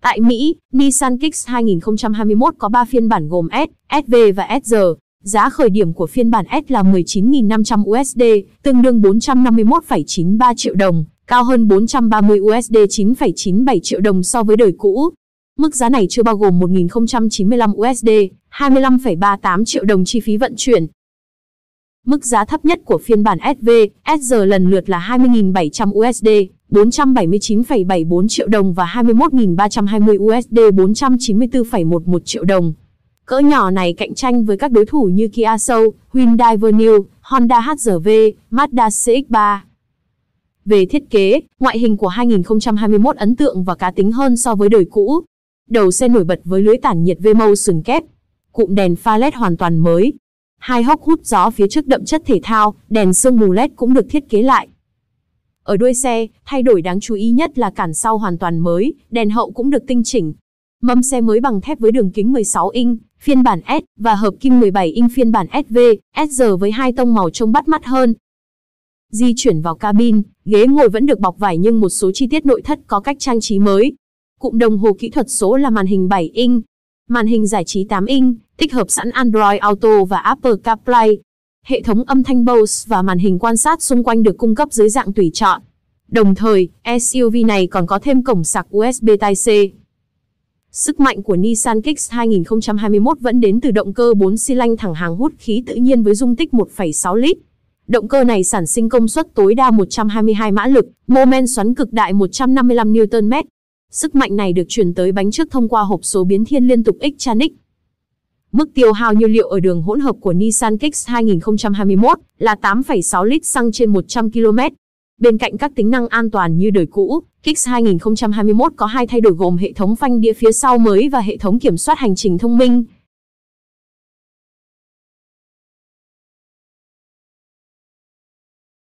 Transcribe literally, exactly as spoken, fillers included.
Tại Mỹ, Nissan Kicks hai không hai mốt có ba phiên bản gồm S, ét vê và ét giê. Giá khởi điểm của phiên bản S là mười chín nghìn năm trăm đô la, tương đương bốn trăm năm mươi mốt phẩy chín ba triệu đồng, cao hơn bốn trăm ba mươi đô la chín phẩy chín bảy triệu đồng so với đời cũ. Mức giá này chưa bao gồm một nghìn không trăm chín mươi lăm đô la, hai mươi lăm phẩy ba tám triệu đồng chi phí vận chuyển. Mức giá thấp nhất của phiên bản ét vê, ét giê lần lượt là hai mươi nghìn bảy trăm đô la, bốn trăm bảy mươi chín phẩy bảy bốn triệu đồng và hai mươi mốt nghìn ba trăm hai mươi đô la, bốn trăm chín mươi tư phẩy mười một triệu đồng. Cỡ nhỏ này cạnh tranh với các đối thủ như Kia Soul, Hyundai Venue, Honda hát rờ vê, Mazda xê ích ba. Về thiết kế, ngoại hình của hai không hai mốt ấn tượng và cá tính hơn so với đời cũ. Đầu xe nổi bật với lưới tản nhiệt V-Motion kép. Cụm đèn pha led hoàn toàn mới. Hai hốc hút gió phía trước đậm chất thể thao, đèn sương mù led cũng được thiết kế lại. Ở đuôi xe, thay đổi đáng chú ý nhất là cản sau hoàn toàn mới, đèn hậu cũng được tinh chỉnh. Mâm xe mới bằng thép với đường kính mười sáu inch, phiên bản S, và hợp kim mười bảy inch phiên bản ét vê, ét giê với hai tông màu trông bắt mắt hơn. Di chuyển vào cabin, ghế ngồi vẫn được bọc vải nhưng một số chi tiết nội thất có cách trang trí mới. Cụm đồng hồ kỹ thuật số là màn hình bảy inch, màn hình giải trí tám inch, tích hợp sẵn Android Auto và Apple CarPlay. Hệ thống âm thanh Bose và màn hình quan sát xung quanh được cung cấp dưới dạng tùy chọn. Đồng thời, ét u vê này còn có thêm cổng sạc u ét bê Type-C. Sức mạnh của Nissan Kicks hai không hai mốt vẫn đến từ động cơ bốn xi lanh thẳng hàng hút khí tự nhiên với dung tích một phẩy sáu lít. Động cơ này sản sinh công suất tối đa một trăm hai mươi hai mã lực, mô men xoắn cực đại một trăm năm mươi lăm niu tơn mét. Sức mạnh này được truyền tới bánh trước thông qua hộp số biến thiên liên tục Xtronic. Mức tiêu hao nhiên liệu ở đường hỗn hợp của Nissan Kicks hai không hai mốt là tám phẩy sáu lít xăng trên một trăm ki lô mét. Bên cạnh các tính năng an toàn như đời cũ, Kicks hai không hai mốt có hai thay đổi gồm hệ thống phanh đĩa phía sau mới và hệ thống kiểm soát hành trình thông minh.